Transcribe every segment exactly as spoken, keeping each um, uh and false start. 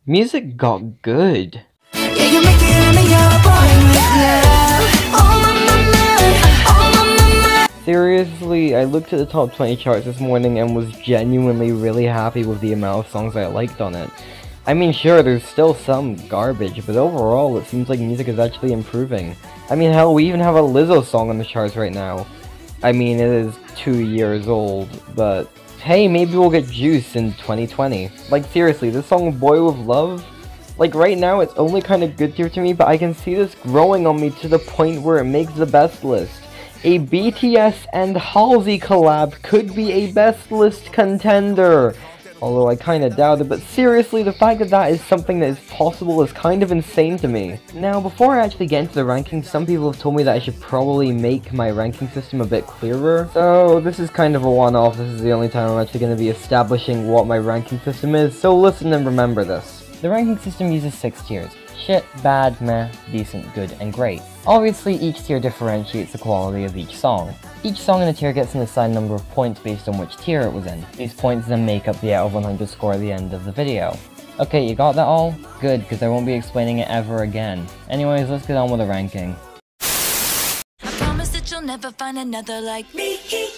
Music got good. Yeah, you make it in your boy with love. Oh my, my, my. Oh my, my, my. Seriously, I looked at the top twenty charts this morning and was genuinely really happy with the amount of songs I liked on it. I mean, sure, there's still some garbage, but overall it seems like music is actually improving. I mean, hell, we even have a Lizzo song on the charts right now. I mean, it is two years old, but hey, maybe we'll get Juice in twenty twenty. Like, seriously, this song, Boy With Love, like, right now it's only kind of good tier to me, but I can see this growing on me to the point where it makes the best list. A B T S and Halsey collab could be a best list contender. Although I kinda doubt it, but seriously, the fact that that is something that is possible is kind of insane to me. Now, before I actually get into the rankings, some people have told me that I should probably make my ranking system a bit clearer. So, this is kind of a one-off. This is the only time I'm actually going to be establishing what my ranking system is, so listen and remember this. The ranking system uses six tiers. Shit, bad, meh, decent, good, and great. Obviously, each tier differentiates the quality of each song. Each song in a tier gets an assigned number of points based on which tier it was in. These points then make up the out of one hundred score at the end of the video. Okay, you got that all? Good, because I won't be explaining it ever again. Anyways, let's get on with the ranking. I promise that you'll never find another like me.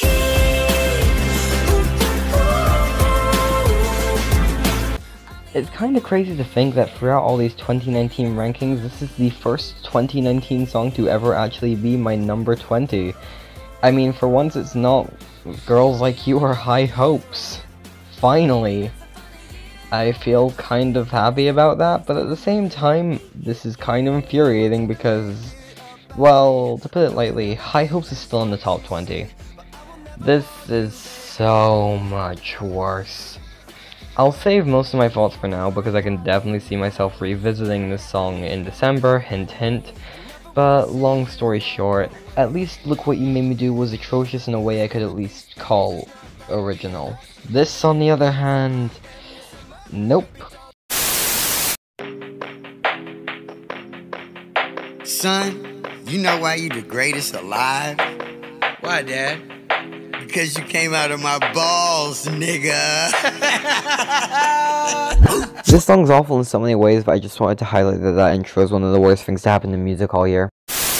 It's kinda crazy to think that throughout all these twenty nineteen rankings, this is the first twenty nineteen song to ever actually be my number twenty. I mean, for once it's not Girls Like You or High Hopes. Finally. I feel kind of happy about that, but at the same time, this is kind of infuriating because, well, to put it lightly, High Hopes is still in the top twenty. This is so much worse. I'll save most of my thoughts for now because I can definitely see myself revisiting this song in December, hint hint. But long story short, At Least Look What You Made Me Do was atrocious in a way I could at least call original. This, on the other hand, nope. Son, you know why you the greatest alive? Why, Dad? Because you came out of my balls, nigga. This song's awful in so many ways, but I just wanted to highlight that that intro is one of the worst things to happen to music all year.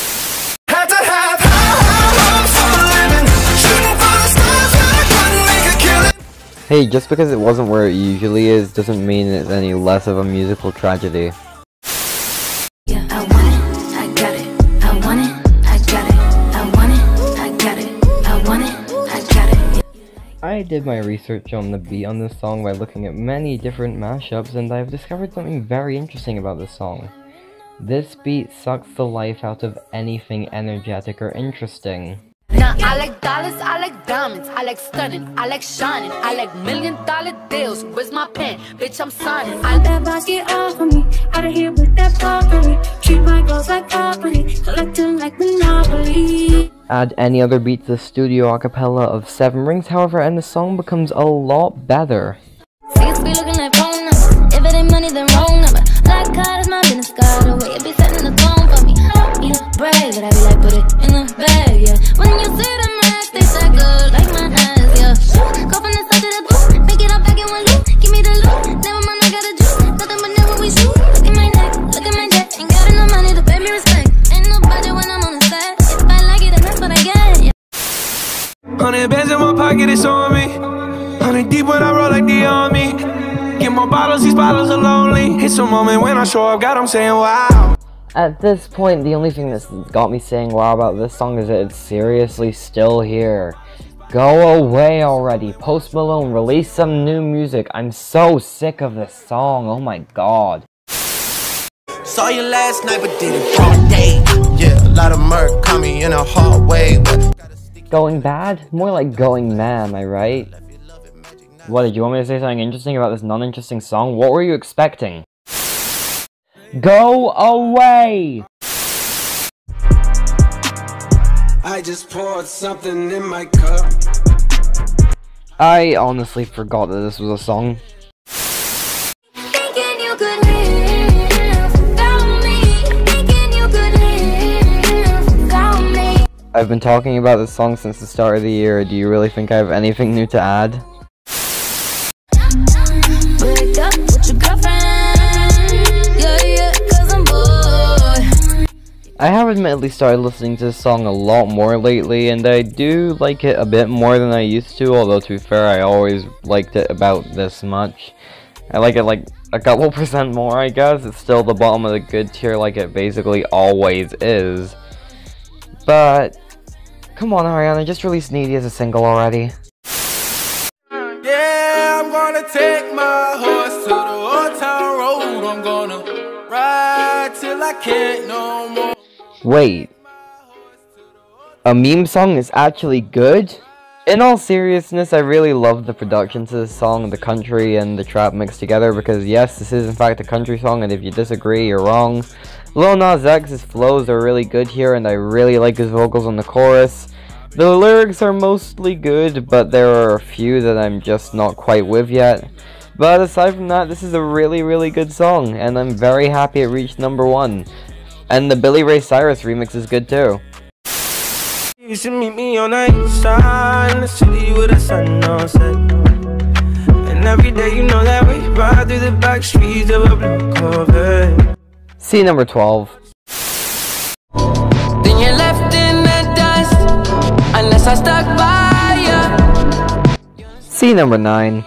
Hey, just because it wasn't where it usually is doesn't mean it's any less of a musical tragedy. Yeah, I want it, I got it. I want it, I got it. I want it, I got it. I want it, I got it. I did my research on the beat on this song by looking at many different mashups, and I've discovered something very interesting about this song. This beat sucks the life out of anything energetic or interesting. Now I like dollars, I like diamonds, I like stunning, I like shining, I like million dollar deals. Where's my pen? Bitch, I'm signing. I That basket off of me, out of here with that fuckery. Treat my girls like property, collect them like Monopoly. Add any other beat to the studio acapella of Seven Rings, however, and the song becomes a lot better. see be looking like phone number. If it ain't money, then wrong number. Black card is my business card. The way it be setting the tone for me. You brave, but I be like, put it in the bag, yeah. When you see them racks, they stack up like my eyes, yeah. Shoot, go from the side to the booth, make it all back in one loop. Give me the loot, never mind, I got a juice. Nothing but never we shoot. Look at my neck, look at my jet. Ain't got enough money to pay me respect. Ain't no budget when I'm on the set. If I like it, then that's what I get, yeah. Hundred bands in my pocket, it's on me. Hundred deep when I roll like the army. Get more bottles, these bottles are lonely. It's a moment when I show up, God, I'm saying wow. At this point, the only thing that's got me saying wow about this song is that it's seriously still here. Go away already. Post Malone, release some new music. I'm so sick of this song. Oh my god. Saw you last night, but did it all day. Yeah, a lot of murk caught me in a hard way. Going bad? More like going mad, am I right? What, did you want me to say something interesting about this non-interesting song? What were you expecting? Go away! I just poured something in my cup. I honestly forgot that this was a song. Thinking you could live without me. Thinking you could live without me. I've been talking about this song since the start of the year. Do you really think I have anything new to add? Wake up with your girlfriend. I have admittedly started listening to this song a lot more lately, and I do like it a bit more than I used to, although to be fair, I always liked it about this much. I like it like a couple percent more, I guess. It's still the bottom of the good tier like it basically always is. But, come on Ariana, just release Needy as a single already. Yeah, I'm gonna take my horse to the old town road. I'm gonna ride till I can't no more. Wait. A meme song is actually good? In all seriousness, I really love the production to this song, the country and the trap mixed together, because yes, this is in fact a country song, and if you disagree, you're wrong. Lil Nas X's flows are really good here, and I really like his vocals on the chorus. The lyrics are mostly good, but there are a few that I'm just not quite with yet. But aside from that, this is a really, really good song, and I'm very happy it reached number one. And the Billy Ray Cyrus remix is good too. You should meet me on the east side in the city with the sun on set. And every day you know that we ride through the back streets of a blue Corvette. See number twelve. Then you're left in the dust unless I stuck by ya. See number nine.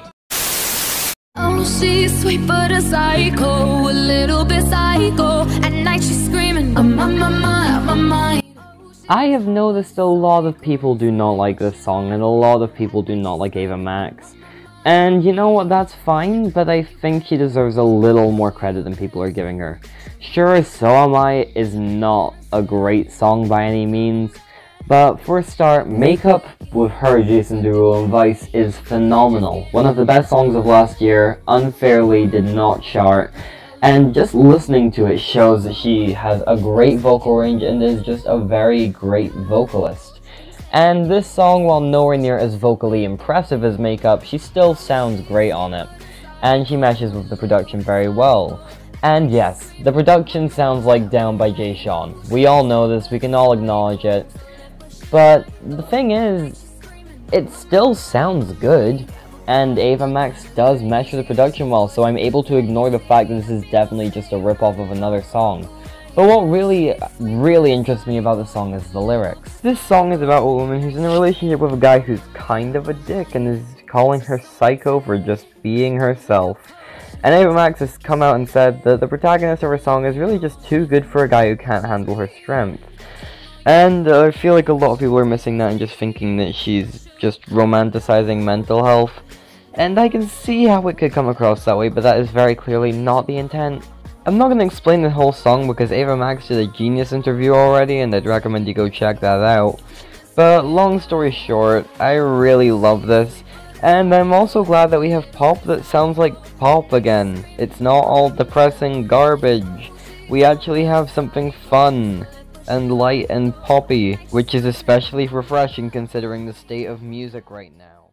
Oh, she's sweet but a psycho, a little bit psycho. At night she's screaming, I'm on my mind, on my mind. I have noticed a lot of people do not like this song, and a lot of people do not like Ava Max. And you know what, that's fine, but I think she deserves a little more credit than people are giving her. Sure, So Am I is not a great song by any means, but for a start, Makeup with her, Jason Derulo, and Vice is phenomenal. One of the best songs of last year, unfairly did not chart. And just listening to it shows that she has a great vocal range and is just a very great vocalist. And this song, while nowhere near as vocally impressive as Makeup, she still sounds great on it. And she matches with the production very well. And yes, the production sounds like Down by Jay Sean. We all know this, we can all acknowledge it. But the thing is, it still sounds good. And Ava Max does mesh with the production well, so I'm able to ignore the fact that this is definitely just a ripoff of another song. But what really, really interests me about the song is the lyrics. This song is about a woman who's in a relationship with a guy who's kind of a dick and is calling her psycho for just being herself. And Ava Max has come out and said that the protagonist of her song is really just too good for a guy who can't handle her strength. And uh, I feel like a lot of people are missing that and just thinking that she's just romanticizing mental health. And I can see how it could come across that way, but that is very clearly not the intent. I'm not going to explain the whole song because Ava Max did a Genius interview already, and I'd recommend you go check that out. But long story short, I really love this, and I'm also glad that we have pop that sounds like pop again. It's not all depressing garbage. We actually have something fun and light and poppy, which is especially refreshing considering the state of music right now.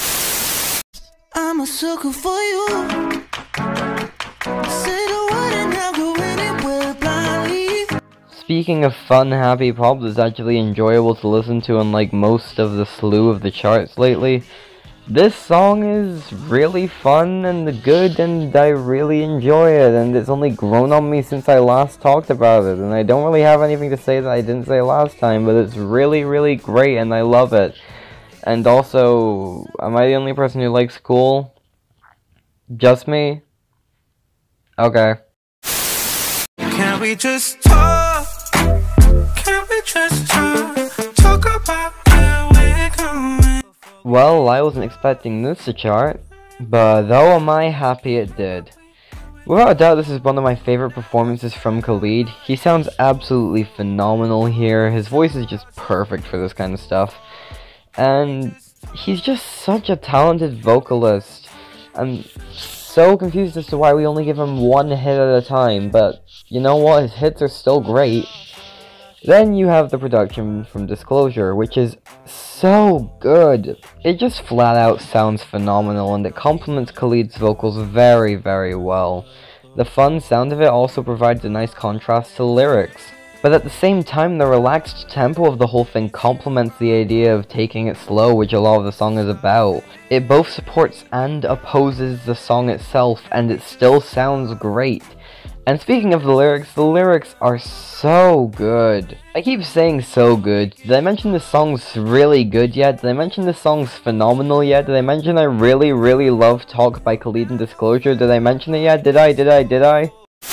I'm a sucker for you. Say the word and I'll go anywhere blindly. Speaking of fun, happy pop that's actually enjoyable to listen to, unlike most of the slew of the charts lately, this song is really fun and good, and I really enjoy it, and it's only grown on me since I last talked about it, and I don't really have anything to say that I didn't say last time, but it's really, really great, and I love it. And also, am I the only person who likes Cool? Just me? Okay. Can we just talk? Can we just talk? Talk about where we're going. Well, I wasn't expecting this to chart, but though am I happy it did. Without a doubt, this is one of my favorite performances from Khalid. He sounds absolutely phenomenal here. His voice is just perfect for this kind of stuff. And he's just such a talented vocalist. I'm so confused as to why we only give him one hit at a time, but you know what, his hits are still great. Then you have the production from Disclosure, which is so good. It just flat out sounds phenomenal, and it complements Khalid's vocals very, very well. The fun sound of it also provides a nice contrast to the lyrics. But at the same time, the relaxed tempo of the whole thing complements the idea of taking it slow, which a lot of the song is about. It both supports and opposes the song itself, and it still sounds great. And speaking of the lyrics, the lyrics are so good. I keep saying so good. Did I mention this song's really good yet? Did I mention this song's phenomenal yet? Did I mention I really, really love Talk by Khalid and Disclosure? Did I mention it yet? Did I? Did I? Did I?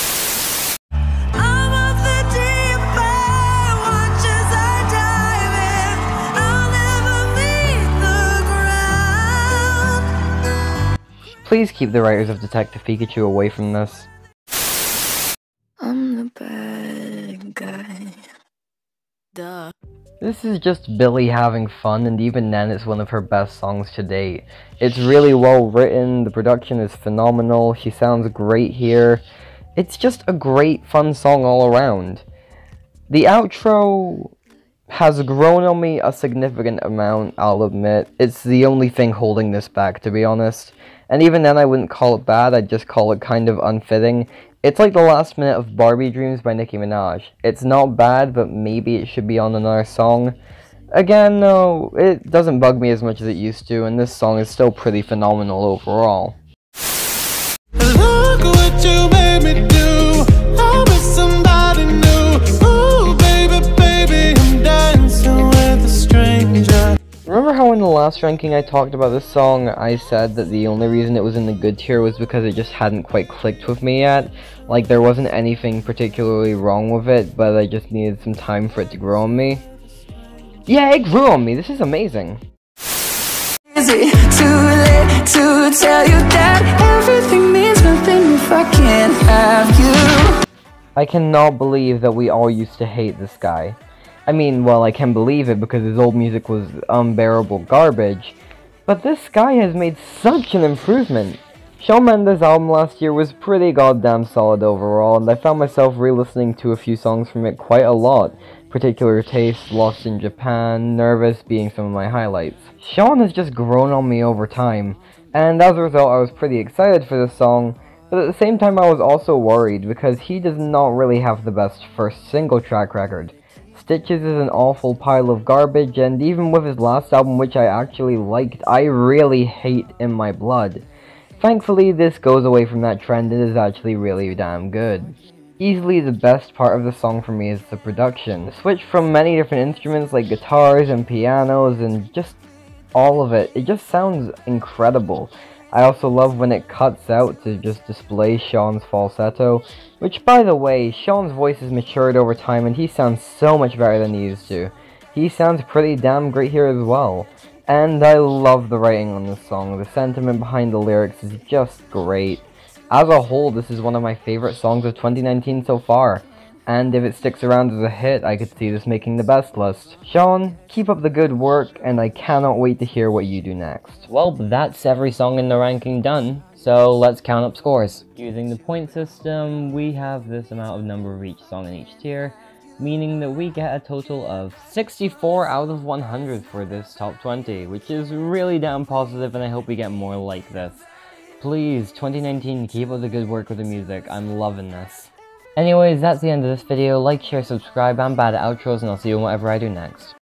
Please keep the writers of Detective Pikachu away from this. I'm the bad guy. Duh. This is just Billie having fun, and even then it's one of her best songs to date. It's really well written, the production is phenomenal, she sounds great here. It's just a great fun song all around. The outro has grown on me a significant amount, I'll admit. It's the only thing holding this back, to be honest. And even then I wouldn't call it bad, I'd just call it kind of unfitting. It's like the last minute of Barbie Dreams by Nicki Minaj. It's not bad, but maybe it should be on another song. Again, no, it doesn't bug me as much as it used to, and this song is still pretty phenomenal overall. Look what you made me do. I'm with somebody new. Ooh, baby, baby, I'm dancing with a stranger. Remember how in the last ranking I talked about this song, I said that the only reason it was in the good tier was because it just hadn't quite clicked with me yet? Like, there wasn't anything particularly wrong with it, but I just needed some time for it to grow on me. Yeah, it grew on me, this is amazing. Is it too late to tell you that everything means nothing if I can't have you? I cannot believe that we all used to hate this guy. I mean, well, I can believe it because his old music was unbearable garbage, but this guy has made such an improvement. Shawn Mendes' album last year was pretty goddamn solid overall, and I found myself re-listening to a few songs from it quite a lot. Particular Taste, Lost in Japan, Nervous being some of my highlights. Shawn has just grown on me over time, and as a result I was pretty excited for this song, but at the same time I was also worried because he does not really have the best first single track record. Stitches is an awful pile of garbage, and even with his last album, which I actually liked, I really hate In My Blood. Thankfully, this goes away from that trend and is actually really damn good. Easily the best part of the song for me is the production. The switch from many different instruments like guitars and pianos and just all of it, it just sounds incredible. I also love when it cuts out to just display Shawn's falsetto, which, by the way, Shawn's voice has matured over time and he sounds so much better than he used to. He sounds pretty damn great here as well. And I love the writing on this song. The sentiment behind the lyrics is just great. As a whole, this is one of my favorite songs of twenty nineteen so far. And if it sticks around as a hit, I could see this making the best list. Shawn, keep up the good work, and I cannot wait to hear what you do next. Well, that's every song in the ranking done, so let's count up scores. Using the point system, we have this amount of number of each song in each tier, meaning that we get a total of sixty-four out of one hundred for this top twenty, which is really damn positive, and I hope we get more like this. Please, twenty nineteen, keep up the good work with the music, I'm loving this. Anyways, that's the end of this video. Like, share, subscribe, I'm bad at outros, and I'll see you in whatever I do next.